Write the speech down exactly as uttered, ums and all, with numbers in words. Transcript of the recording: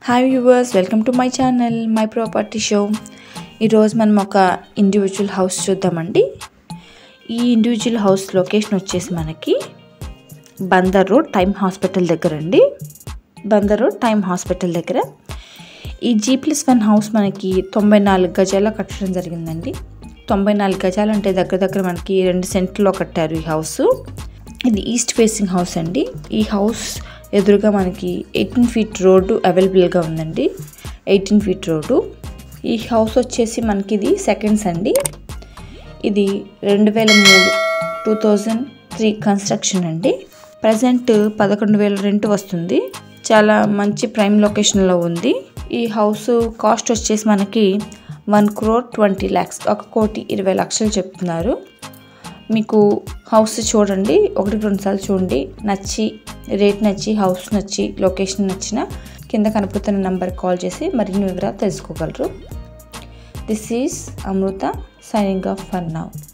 Hi viewers, welcome to my channel my property show. ఈరోజు మనం ఒక ఇండివిజువల్ హౌస్ చూద్దామండి. ఈ ఇండివిజువల్ హౌస్ లొకేషన్ వచ్చేసి మనకి బందర్ రోడ్ టైమ్ హాస్పిటల్ దగ్గర అండి. బందర్ రోడ్ టైమ్ హాస్పిటల్ దగ్గర ఈ జీ ప్లస్ వన్ హౌస్ మనకి తొంభై నాలుగు గజాల కట్టడం జరిగిందండి. తొంభై నాలుగు గజాలు అంటే దగ్గర దగ్గర మనకి రెండు సెంట్లో కట్టారు ఈ హౌస్. ఇది ఈస్ట్ ఫేసింగ్ హౌస్ అండి. ఈ హౌస్ ఎదురుగా మనకి ఎయిటీన్ ఫీట్ రోడ్డు అవైలబుల్గా ఉందండి. Eighteen feet road. ఈ హౌస్ వచ్చేసి మనకి ఇది సెకండ్స్ అండి. ఇది రెండు వేల మూడు టూ థౌజండ్ త్రీ కన్స్ట్రక్షన్ అండి. ప్రజెంట్ పదకొండు వేల రెంట్ వస్తుంది. చాలా మంచి ప్రైమ్ లొకేషన్లో ఉంది. ఈ హౌస్ కాస్ట్ వచ్చేసి మనకి వన్ క్రోర్ ట్వంటీ ల్యాక్స్ ఒక కోటి ఇరవై లక్షలు చెప్తున్నారు. మీకు హౌస్ చూడండి, ఒకటి రెండు సార్లు చూడండి, నచ్చి రేట్ నచ్చి హౌస్ నచ్చి లొకేషన్ నచ్చిన కింద కనపడుతున్న నెంబర్ కాల్ చేసి మరిన్ని వివరాలు తెలుసుకోగలరు. This is Amrita signing off for now.